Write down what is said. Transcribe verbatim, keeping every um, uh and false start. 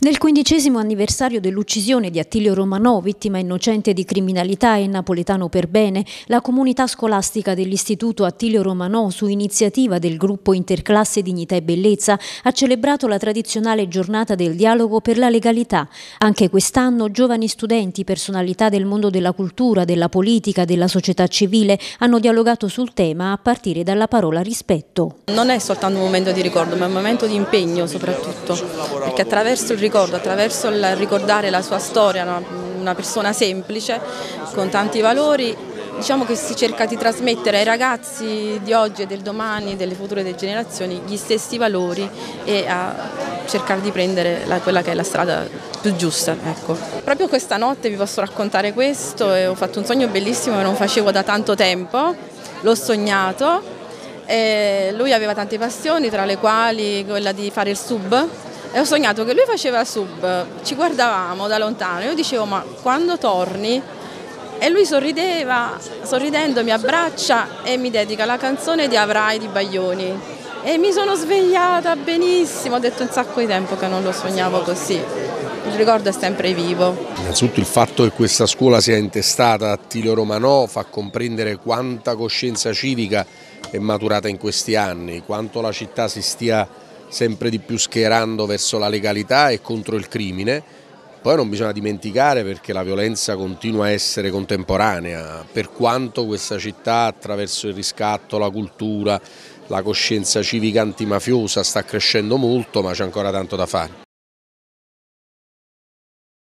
Nel quindicesimo anniversario dell'uccisione di Attilio Romanò, vittima innocente di criminalità e napoletano per bene, la comunità scolastica dell'Istituto Attilio Romanò, su iniziativa del gruppo Interclasse Dignità e Bellezza, ha celebrato la tradizionale giornata del dialogo per la legalità. Anche quest'anno giovani studenti, personalità del mondo della cultura, della politica, della società civile hanno dialogato sul tema a partire dalla parola rispetto. Non è soltanto un momento di ricordo, ma è un momento di impegno soprattutto, perché attraverso il ricordo, attraverso il ricordare la sua storia, una, una persona semplice, con tanti valori, diciamo che si cerca di trasmettere ai ragazzi di oggi e del domani, delle future generazioni, gli stessi valori e a cercare di prendere la, quella che è la strada più giusta. Ecco. Proprio questa notte vi posso raccontare questo e ho fatto un sogno bellissimo che non facevo da tanto tempo, l'ho sognato. E lui aveva tante passioni, tra le quali quella di fare il sub. E ho sognato che lui faceva sub, ci guardavamo da lontano, io dicevo ma quando torni? E lui sorrideva, sorridendo mi abbraccia e mi dedica la canzone di Avrai di Baglioni. E mi sono svegliata benissimo, ho detto un sacco di tempo che non lo sognavo così, il ricordo è sempre vivo. Innanzitutto il fatto che questa scuola sia intestata a Attilio Romanò fa comprendere quanta coscienza civica è maturata in questi anni, quanto la città si stia sempre di più schierando verso la legalità e contro il crimine. Poi non bisogna dimenticare, perché la violenza continua a essere contemporanea, per quanto questa città attraverso il riscatto, la cultura, la coscienza civica antimafiosa sta crescendo molto, ma c'è ancora tanto da fare.